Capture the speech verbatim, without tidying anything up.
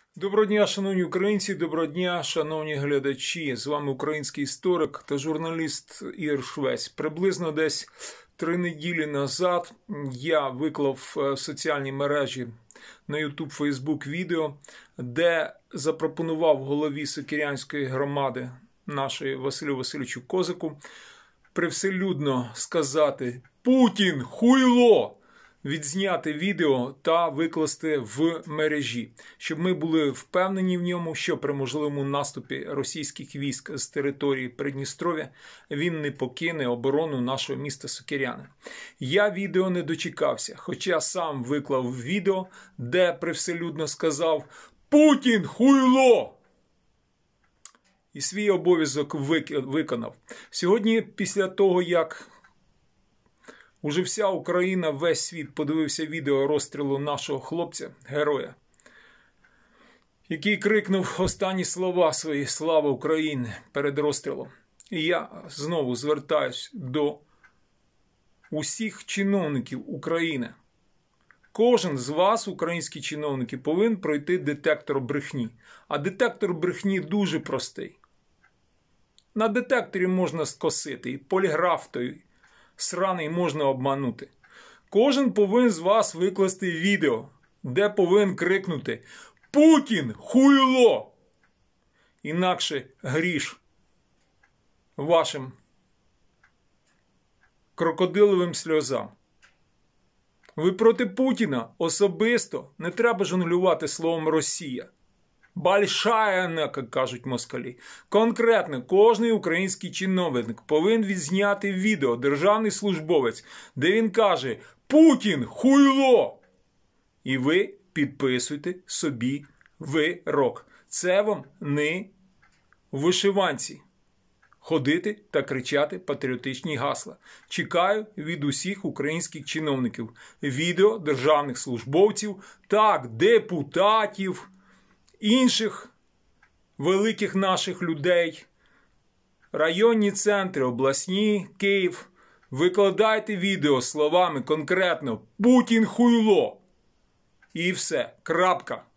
Доброго дня, шановні українці, доброго дня, шановні глядачі. З вами український історик та журналіст Ігор Швець. Приблизно десь три неділі назад я виклав в соціальні мережі на ютуб, фейсбук відео, де запропонував голові Сокирянської громади нашої Василю Васильовичу Козаку привселюдно сказати «Путін! Хуйло!» відзняти відео та викласти в мережі, щоб ми були впевнені в ньому, що при можливому наступі російських військ з території Придністров'я він не покине оборону нашого міста Сокиряни. Я відео не дочекався, хоча сам виклав відео, де привселюдно сказав «Путін! Хуйло!» і свій обов'язок виконав. Сьогодні, після того, як уже вся Україна, весь світ подивився відео розстрілу нашого хлопця, героя, який крикнув останні слова свої «Слава Україні!» перед розстрілом. І я знову звертаюсь до усіх чиновників України. Кожен з вас, українські чиновники, повинен пройти детектор брехні. А детектор брехні дуже простий. На детекторі можна скосити, і поліграф той сраний можна обманути. Кожен повинен з вас викласти відео, де повинен крикнути «Путін! Хуйло!» Інакше гріш вашим крокодиловим сльозам. Ви проти Путіна особисто, не треба жонглювати словом «Росія». Большая, як кажуть москалі. Конкретно, кожний український чиновник повинен відзняти відео, державний службовець, де він каже «Путін! Хуйло!» І ви підписуйте собі вирок. Це вам не в вишиванці ходити та кричати патріотичні гасла. Чекаю від усіх українських чиновників відео державних службовців, так, депутатів, інших великих наших людей, районні центри, обласні, Київ. Викладайте відео словами конкретно «Путін! Хуйло!» І все. Крапка.